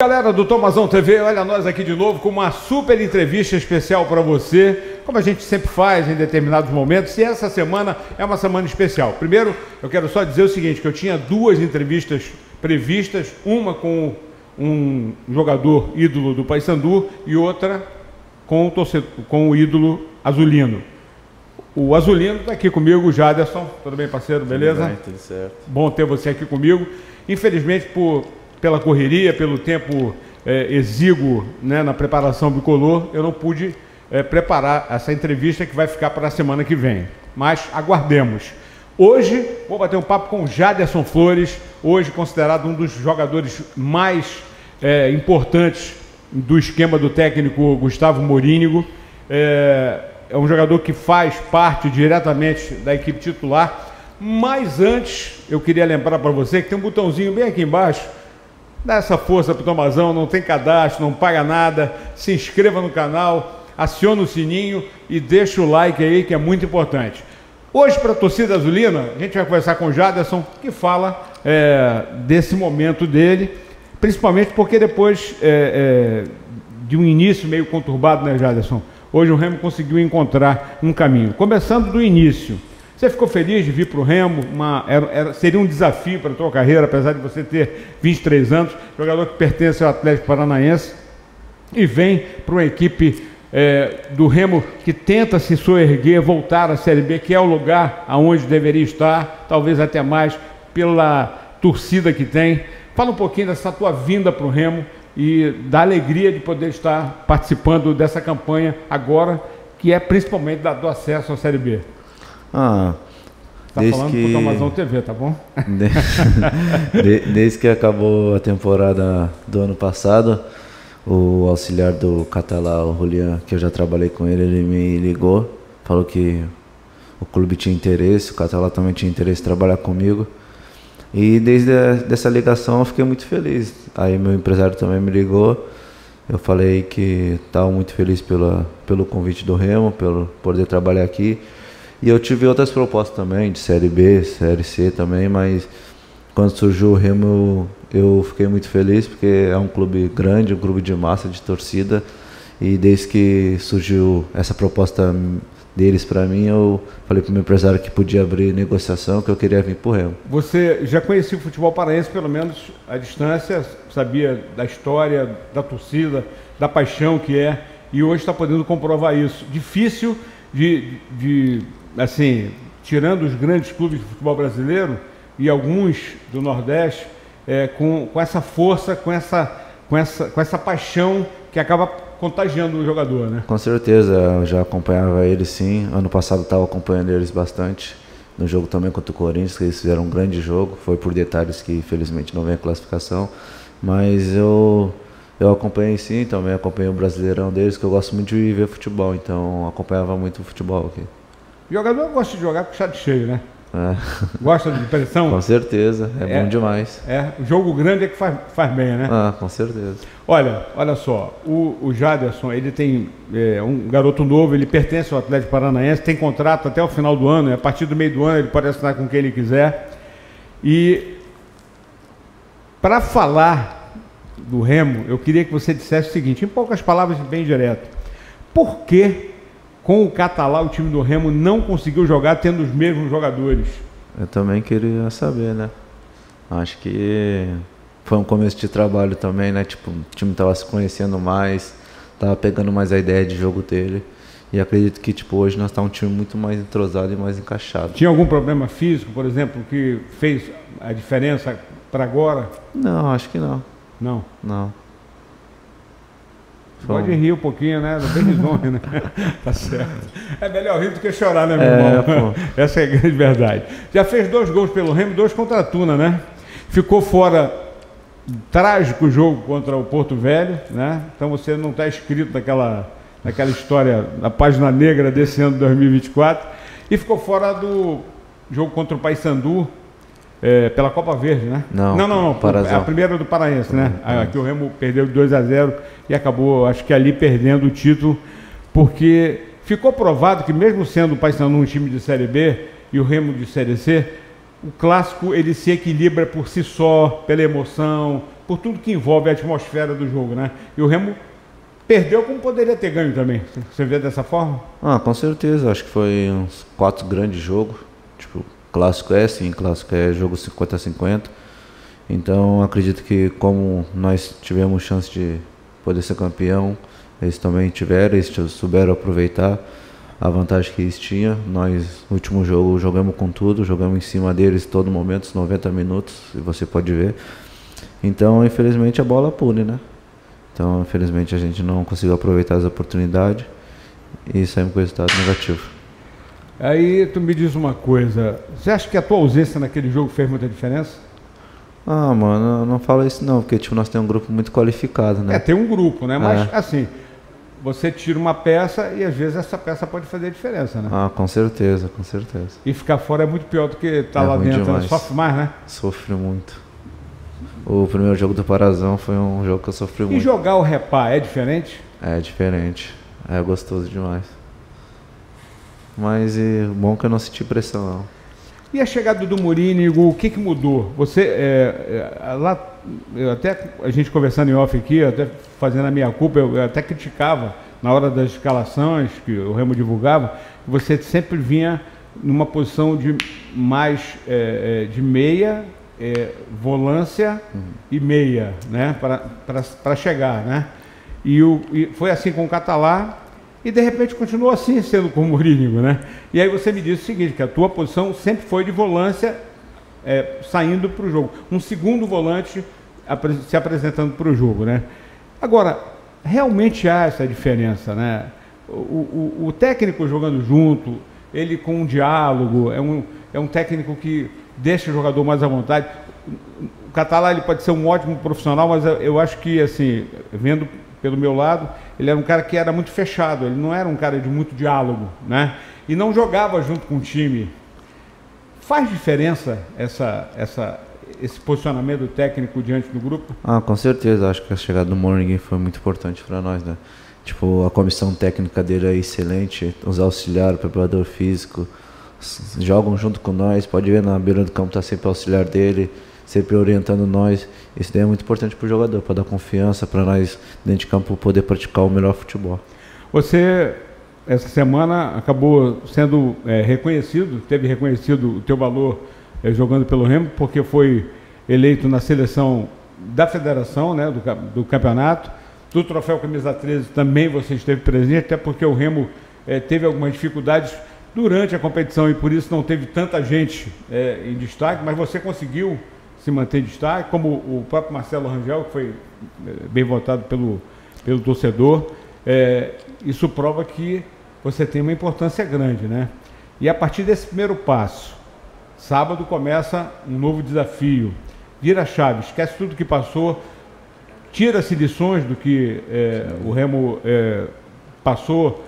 Galera do Tomazão TV, olha nós aqui de novo com uma super entrevista especial para você, como a gente sempre faz em determinados momentos, e essa semana é uma semana especial. Primeiro, eu quero só dizer o seguinte, que eu tinha duas entrevistas previstas, uma com um jogador ídolo do Paysandu e outra com o ídolo azulino. O azulino está aqui comigo, o Jaderson. Tudo bem, parceiro? Beleza? Tudo bem, tudo certo. Bom ter você aqui comigo. Infelizmente, pela correria, pelo tempo exíguo, né, na preparação bicolor, eu não pude preparar essa entrevista que vai ficar para a semana que vem. Mas aguardemos. Hoje, vou bater um papo com o Jaderson Flores, hoje considerado um dos jogadores mais importantes do esquema do técnico Gustavo Morínigo. É um jogador que faz parte diretamente da equipe titular. Mas antes, eu queria lembrar para você que tem um botãozinho bem aqui embaixo. Dá essa força para o Tomazão, não tem cadastro, não paga nada. Se inscreva no canal, aciona o sininho e deixa o like aí, que é muito importante. Hoje, para a torcida azulina, a gente vai conversar com o Jaderson, que fala desse momento dele, principalmente porque depois de um início meio conturbado, né, Jaderson? Hoje o Remo conseguiu encontrar um caminho. Começando do início, você ficou feliz de vir para o Remo? Seria um desafio para a tua carreira, apesar de você ter 23 anos, jogador que pertence ao Atlético Paranaense e vem para uma equipe do Remo que tenta se soerguer, voltar à Série B, que é o lugar aonde deveria estar, talvez até mais pela torcida que tem. Fala um pouquinho dessa tua vinda para o Remo e da alegria de poder estar participando dessa campanha agora, que é principalmente do acesso à Série B. Tá falando pro Tomazão TV, tá bom? Desde que acabou a temporada do ano passado, o auxiliar do Catalá, o Julián, que eu já trabalhei com ele, ele me ligou, falou que o clube tinha interesse, o Catalá também tinha interesse em trabalhar comigo. E desde essa ligação eu fiquei muito feliz. Aí meu empresário também me ligou. Eu falei que estava muito feliz pelo convite do Remo, pelo poder trabalhar aqui. E eu tive outras propostas também, de Série B, Série C também, mas quando surgiu o Remo eu fiquei muito feliz, porque é um clube grande, um clube de massa, de torcida. E desde que surgiu essa proposta deles para mim, eu falei para o meu empresário que podia abrir negociação, que eu queria vir para o Remo. Você já conhecia o futebol paraense, pelo menos à distância, sabia da história, da torcida, da paixão que é, e hoje está podendo comprovar isso. Difícil assim, tirando os grandes clubes de futebol brasileiro e alguns do Nordeste, com essa força, com essa paixão que acaba contagiando o jogador, né? Com certeza, eu já acompanhava eles sim. Ano passado estava acompanhando eles bastante. No jogo também contra o Corinthians, que eles fizeram um grande jogo. Foi por detalhes que infelizmente não vem a classificação. Mas eu acompanhei sim, também acompanhei o Brasileirão deles, que eu gosto muito de ver futebol. Então acompanhava muito o futebol aqui. O jogador gosta de jogar com o chat cheio, né? Gosta de pressão? Com certeza, bom demais. O jogo grande é que faz bem, né? Com certeza. Olha só, o Jaderson, ele tem um garoto novo, ele pertence ao Atlético Paranaense, tem contrato até o final do ano, a partir do meio do ano ele pode assinar com quem ele quiser. E para falar do Remo, eu queria que você dissesse o seguinte, em poucas palavras, bem direto. Por que com o Catalá o time do Remo não conseguiu jogar tendo os mesmos jogadores? Eu também queria saber, né? Acho que foi um começo de trabalho também, né? Tipo, o time estava se conhecendo mais, estava pegando mais a ideia de jogo dele. E acredito que tipo, hoje nós estamos um time muito mais entrosado e mais encaixado. Tinha algum problema físico, por exemplo, que fez a diferença para agora? Não, acho que não. Não? Não. Pode rir um pouquinho, né? Não tem risonho, né? Tá certo. É melhor rir do que chorar, né, meu irmão? Essa é a grande verdade. Já fez 2 gols pelo Remo, 2 contra a Tuna, né? Ficou fora, trágico jogo contra o Porto Velho, né? Então você não está inscrito naquela história, na página negra desse ano de 2024. E ficou fora do jogo contra o Paysandu, pela Copa Verde, né? Não. A primeira do Paraense, né? Aqui o Remo perdeu de 2-0 e acabou, acho que ali perdendo o título, porque ficou provado que mesmo sendo o Paysandu um time de Série B e o Remo de Série C, o clássico ele se equilibra por si só, pela emoção, por tudo que envolve a atmosfera do jogo, né? E o Remo perdeu como poderia ter ganho também. Você vê dessa forma? Com certeza. Acho que foi uns 4 grandes jogos. Tipo, clássico é sim, clássico é jogo 50-50. Então acredito que como nós tivemos chance de poder ser campeão, eles também tiveram, eles souberam aproveitar a vantagem que eles tinham. Nós, no último jogo, jogamos com tudo, jogamos em cima deles todo momento, 90 minutos, e você pode ver. Então, infelizmente, a bola pune, né? Então, infelizmente, a gente não conseguiu aproveitar as oportunidades e saímos com resultado negativo. Aí, tu me diz uma coisa, você acha que a tua ausência naquele jogo fez muita diferença? Mano, não fala isso não, porque tipo, nós temos um grupo muito qualificado, né? Tem um grupo, né? Mas, assim, você tira uma peça e às vezes essa peça pode fazer diferença, né? Com certeza, com certeza. E ficar fora é muito pior do que estar lá dentro, né? Sofre mais, né? Sofre muito. O primeiro jogo do Parazão foi um jogo que eu sofri muito. E jogar o Repá é diferente? É diferente, é gostoso demais. Mas bom que eu não senti pressão, não. E a chegada do Mourinho, o que mudou? Você, lá, até a gente conversando em off aqui, até fazendo a minha culpa, eu até criticava na hora das escalações que o Remo divulgava, você sempre vinha numa posição de mais de meia, volância e meia, né, para chegar, né? E foi assim com o Catalá. E de repente continuou assim sendo com o Mourinho, né? E aí você me disse o seguinte, que a tua posição sempre foi de volância saindo para o jogo. Um segundo volante se apresentando para o jogo, né? Agora, realmente há essa diferença, né? O técnico jogando junto, ele com um diálogo, é um técnico que deixa o jogador mais à vontade. O Catalá, ele pode ser um ótimo profissional, mas eu acho que, assim, vendo pelo meu lado, ele era um cara que era muito fechado, ele não era um cara de muito diálogo, né? E não jogava junto com o time. Faz diferença esse posicionamento técnico diante do grupo? Com certeza, acho que a chegada do Mourinho foi muito importante para nós, né? Tipo, a comissão técnica dele é excelente, os auxiliares, o preparador físico, jogam junto com nós, pode ver na beira do campo, tá sempre o auxiliar dele, sempre orientando nós. Isso daí é muito importante para o jogador, para dar confiança, para nós dentro de campo poder praticar o melhor futebol. Você, essa semana, acabou sendo teve reconhecido o teu valor jogando pelo Remo, porque foi eleito na seleção da federação, né, do campeonato, do troféu Camisa 13 também você esteve presente, até porque o Remo teve algumas dificuldades durante a competição e por isso não teve tanta gente em destaque, mas você conseguiu se manter em destaque, como o próprio Marcelo Rangel, que foi bem votado pelo torcedor. Isso prova que você tem uma importância grande, né? E a partir desse primeiro passo, sábado começa um novo desafio. Vira a chave, esquece tudo que passou, tira-se lições do que o Remo passou,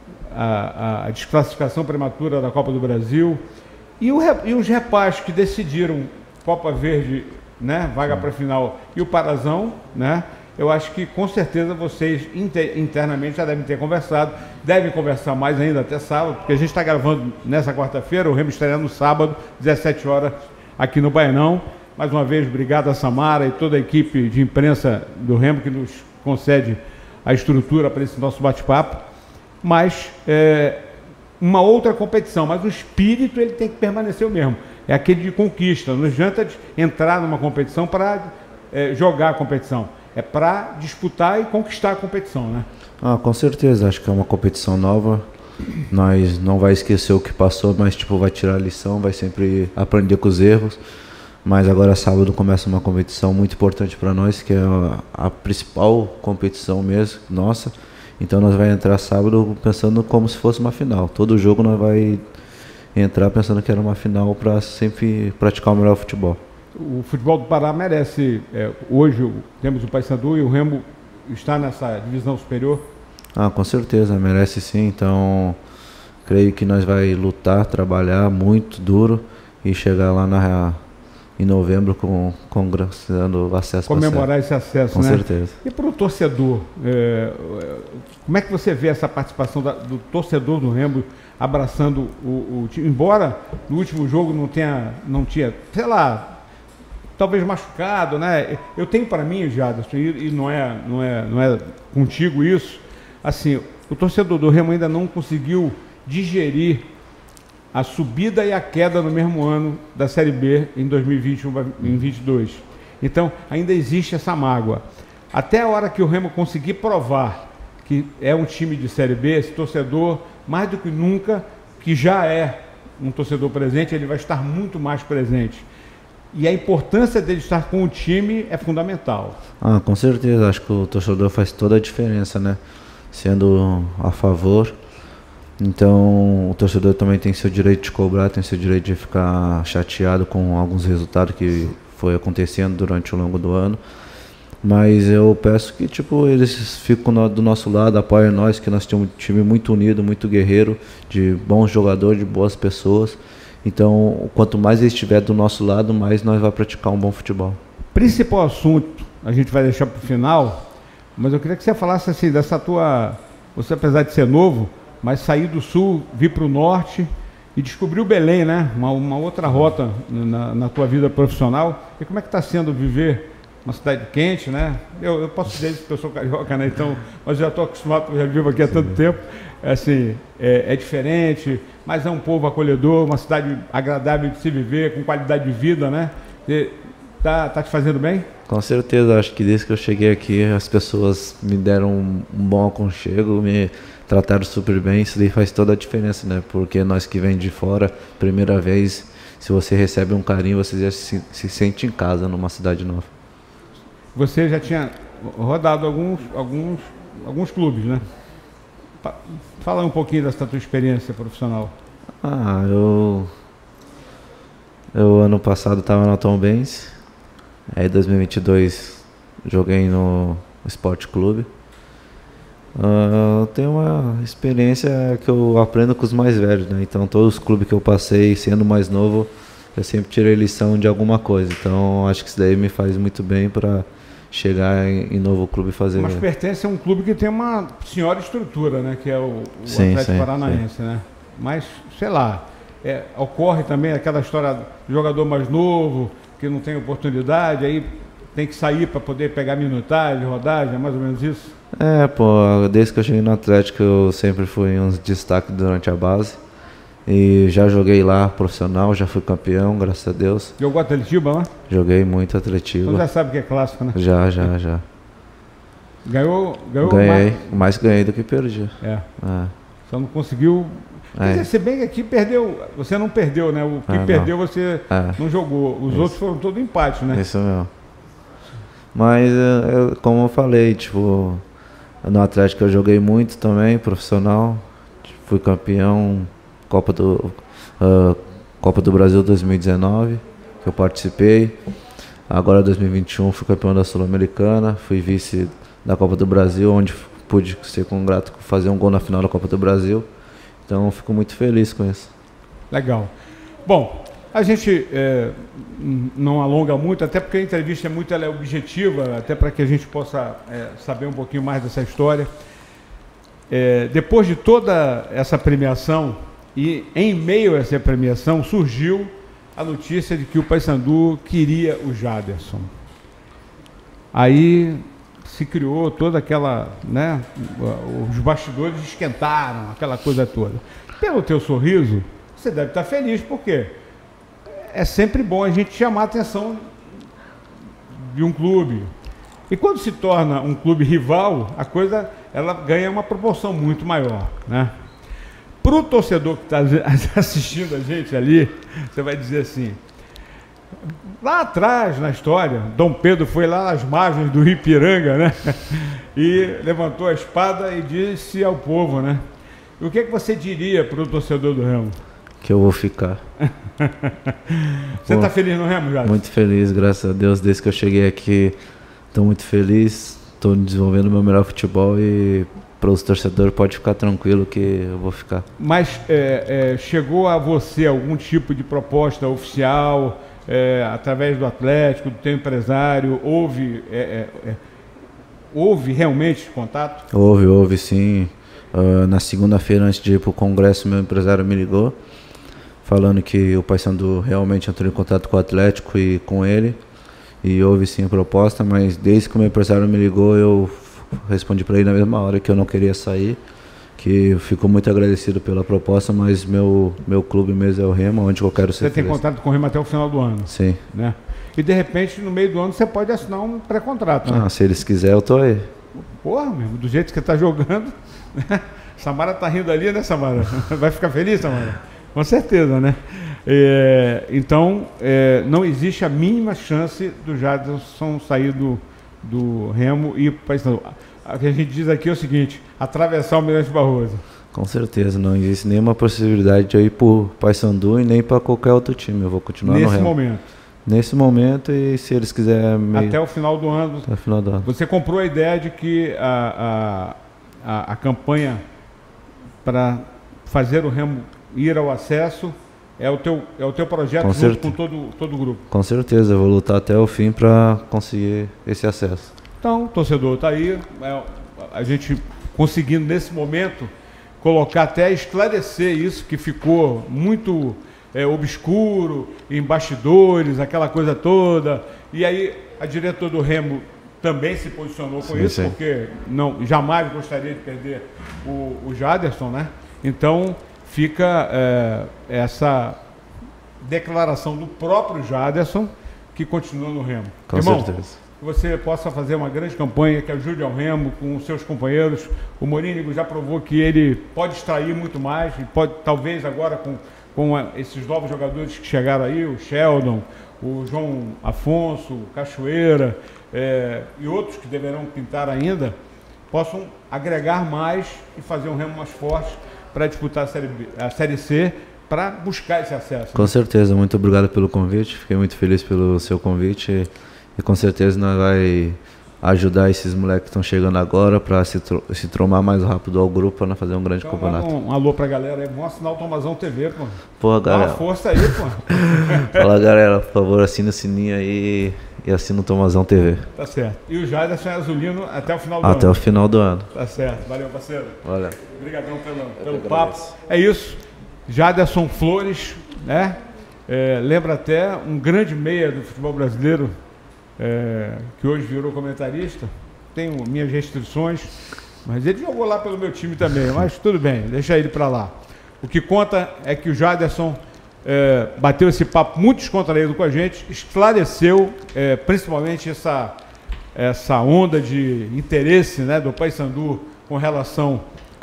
a desclassificação prematura da Copa do Brasil, e os rapazes que decidiram Copa Verde, né, vaga para a final, e o Parazão, né, eu acho que com certeza vocês internamente já devem ter conversado, devem conversar mais ainda até sábado, porque a gente está gravando nessa quarta-feira, o Remo estreia no sábado, 17 horas, aqui no Baianão. Mais uma vez, obrigado a Samara e toda a equipe de imprensa do Remo que nos concede a estrutura para esse nosso bate-papo. Mas uma outra competição, mas o espírito ele tem que permanecer o mesmo. É aquele de conquista. Não adianta de entrar numa competição para jogar a competição. É para disputar e conquistar a competição, né? Com certeza. Acho que é uma competição nova. Nós não vai esquecer o que passou, mas tipo, vai tirar a lição, vai sempre aprender com os erros. Mas agora sábado começa uma competição muito importante para nós, que é a principal competição mesmo, nossa. Então nós vamos entrar sábado pensando como se fosse uma final. Todo jogo nós vai entrar pensando que era uma final para sempre praticar o melhor futebol. O futebol do Pará merece. Hoje temos o Paysandu e o Remo está nessa divisão superior? Com certeza, merece sim. Então creio que nós vai lutar, trabalhar muito duro e chegar lá em novembro conquistando o acesso. Comemorar esse acesso, com né? certeza. E para o torcedor, como é que você vê essa participação do torcedor do Remo abraçando o time? Embora no último jogo não tinha, sei lá, talvez machucado, né? Eu tenho para mim, Jaderson, e não é contigo isso, assim, o torcedor do Remo ainda não conseguiu digerir a subida e a queda no mesmo ano da Série B em 2021 e 2022. Então, ainda existe essa mágoa. Até a hora que o Remo conseguir provar que é um time de Série B, esse torcedor, mais do que nunca, que já é um torcedor presente, ele vai estar muito mais presente. E a importância dele estar com o time é fundamental. Ah, com certeza, acho que o torcedor faz toda a diferença, né? Sendo a favor. Então, o torcedor também tem seu direito de cobrar, tem seu direito de ficar chateado com alguns resultados que foi acontecendo durante o longo do ano. Mas eu peço que tipo, eles fiquem do nosso lado, apoiem nós, que nós temos um time muito unido, muito guerreiro, de bons jogadores, de boas pessoas. Então, quanto mais eles estiverem do nosso lado, mais nós vamos praticar um bom futebol. Principal assunto, a gente vai deixar para o final, mas eu queria que você falasse assim, dessa tua... Você, apesar de ser novo, mas sair do sul, vir para o norte e descobrir o Belém, né? Uma outra rota na tua vida profissional. E como é que está sendo viver uma cidade quente, né? Eu posso dizer que eu sou carioca, né? Então, mas já estou acostumado, já vivo aqui há tanto tempo. Assim, é diferente, mas é um povo acolhedor, uma cidade agradável de se viver, com qualidade de vida, né? Tá te fazendo bem? Com certeza, acho que desde que eu cheguei aqui, as pessoas me deram um bom aconchego, me trataram super bem. Isso daí faz toda a diferença, né? Porque nós que vem de fora, primeira vez, se você recebe um carinho, você já se sente em casa numa cidade nova. Você já tinha rodado alguns clubes, né? Fala um pouquinho dessa tua experiência profissional. Eu ano passado estava na Tombense, aí em 2022 joguei no Sport Clube. Eu tenho uma experiência que eu aprendo com os mais velhos, né? Então todos os clubes que eu passei, sendo mais novo, eu sempre tirei lição de alguma coisa. Então acho que isso daí me faz muito bem para chegar em novo clube e fazer. Mas pertence a um clube que tem uma senhora estrutura, né? Que é o Atlético Paranaense, né? Mas, sei lá, ocorre também aquela história do jogador mais novo, que não tem oportunidade, aí tem que sair para poder pegar minutagem, rodagem, é mais ou menos isso? Desde que eu cheguei no Atlético eu sempre fui um destaque durante a base. E já joguei lá, profissional, já fui campeão, graças a Deus. Jogou Atletiba lá? Joguei muito Atletiba. Você já sabe que é clássico, né? Já. Ganhou Ganhei, mais ganhei do que perdi. Só não conseguiu... Quer dizer, se bem que aqui perdeu, você não perdeu, né? O que perdeu você não jogou. Os outros foram todos empate, né? Isso mesmo. Mas, como eu falei, tipo, no Atlético eu joguei muito também, profissional. Fui campeão... Copa do Brasil 2019, que eu participei. Agora 2021 fui campeão da Sul-Americana, fui vice da Copa do Brasil, onde pude ser congrato com fazer um gol na final da Copa do Brasil. Então fico muito feliz com isso. Legal. Bom, a gente não alonga muito, até porque a entrevista ela é objetiva, até para que a gente possa saber um pouquinho mais dessa história. Depois de toda essa premiação, e em meio a essa premiação surgiu a notícia de que o Paysandu queria o Jaderson. Aí se criou toda aquela, né, os bastidores esquentaram, aquela coisa toda. Pelo teu sorriso, você deve estar feliz, porque é sempre bom a gente chamar a atenção de um clube. E quando se torna um clube rival, a coisa ela ganha uma proporção muito maior, né? Para o torcedor que está assistindo a gente ali, você vai dizer assim, lá atrás na história, Dom Pedro foi lá às margens do Rio Ipiranga, né? E levantou a espada e disse ao povo, né? E o que você diria para o torcedor do Remo? Que eu vou ficar. Você está feliz no Remo, Jaderson? Muito feliz, graças a Deus. Desde que eu cheguei aqui, estou muito feliz. Estou desenvolvendo o meu melhor futebol e... Para os torcedores, pode ficar tranquilo que eu vou ficar. Mas chegou a você algum tipo de proposta oficial, através do Atlético, do teu empresário? Houve realmente contato? Houve sim. Na segunda-feira, antes de ir para o congresso, meu empresário me ligou, falando que o Paysandu realmente entrou em contato com o Atlético e com ele. e houve sim a proposta, mas desde que o meu empresário me ligou, eu respondi para ele na mesma hora que eu não queria sair, que eu fico muito agradecido pela proposta, mas meu clube mesmo é o Remo, onde eu quero ser. Você tem contrato com o Remo até o final do ano? Sim. Né? E de repente, no meio do ano, você pode assinar um pré-contrato, né? Se eles quiserem, eu tô aí. Porra, mesmo, do jeito que você está jogando, né? Samara tá rindo ali, né, Samara? Vai ficar feliz, Samara? Com certeza, né? Então, não existe a mínima chance do Jadson sair do Remo e ir para Paysandu. O que a gente diz aqui é o seguinte: atravessar o Mirante Barroso. Com certeza, não existe nenhuma possibilidade de eu ir para o Paysandu e nem para qualquer outro time. Eu vou continuar no Remo. Nesse momento? Nesse momento, e se eles quiserem... Até o final do ano. Até o final do ano. Você comprou a ideia de que a campanha para fazer o Remo ir ao acesso é o teu projeto junto com todo o grupo? Com certeza, eu vou lutar até o fim para conseguir esse acesso. Então, o torcedor está aí, a gente conseguindo nesse momento colocar até esclarecer isso que ficou muito obscuro, em bastidores, aquela coisa toda. E aí a diretora do Remo também se posicionou com isso, porque jamais gostaria de perder o Jadson, né? Então fica essa declaração do próprio Jadson que continua no Remo. Com certeza. Que você possa fazer uma grande campanha, que ajude ao Remo com os seus companheiros. O Morínigo já provou que ele pode extrair muito mais, e pode, talvez agora com esses novos jogadores que chegaram aí, o Sheldon, o João Afonso, o Cachoeira, e outros que deverão pintar ainda, possam agregar mais e fazer um Remo mais forte para disputar a Série C, para buscar esse acesso. Com certeza, muito obrigado pelo convite, fiquei muito feliz pelo seu convite. E com certeza nós vai ajudar esses moleques que estão chegando agora para se tromar mais rápido ao grupo para fazer um grande campeonato. Um alô pra galera aí, vamos assinar o Tomazão TV, pô. Porra, galera. Dá uma força aí, pô. Fala, galera, por favor, assina o sininho aí e assina o Tomazão TV. Tá certo. E o Jadson é azulino até o final do ano. Até o final do ano. Tá certo. Valeu, parceiro. Valeu. Obrigadão pelo papo. É isso. Jadson Flores, né? Lembra até um grande meia do futebol brasileiro, que hoje virou comentarista. Tenho minhas restrições, mas ele jogou lá pelo meu time também, mas tudo bem, deixa ele para lá. O que conta é que o Jadson bateu esse papo muito descontraído com a gente, esclareceu principalmente essa onda de interesse, né, do Paysandu com relação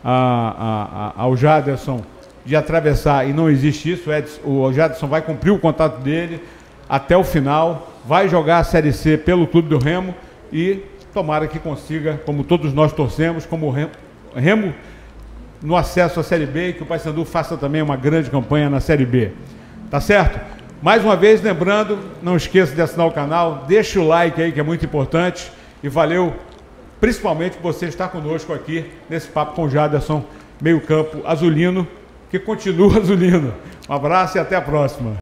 ao Jadson de atravessar, e não existe isso. O Jadson vai cumprir o contrato dele até o final, vai jogar a Série C pelo Clube do Remo e tomara que consiga, como todos nós torcemos, como o Remo no acesso à Série B, e que o Paysandu faça também uma grande campanha na Série B. Tá certo? Mais uma vez, lembrando, não esqueça de assinar o canal, deixa o like aí que é muito importante, e valeu principalmente por você estar conosco aqui nesse papo com o Jadson, meio campo azulino, que continua azulino. Um abraço e até a próxima.